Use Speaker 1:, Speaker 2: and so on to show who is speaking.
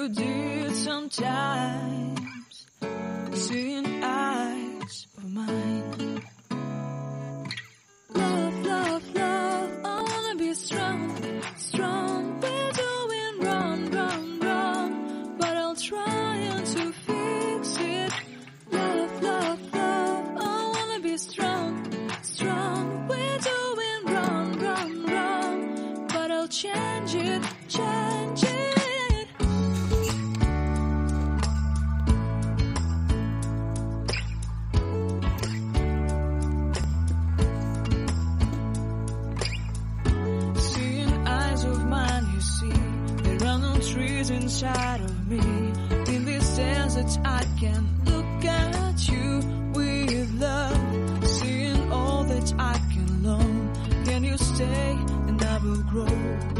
Speaker 1: you did sometimes, seeing eyes of mine. Love, love, love, I wanna be strong, strong. We're doing wrong, wrong, wrong, but I'll try to fix it. Love, love, love, I wanna be strong, strong. We're doing wrong, wrong, wrong, but I'll change it, change it. Trees inside of me. In this desert I can look at you with love, seeing all that I can learn. Can you stay and I will grow?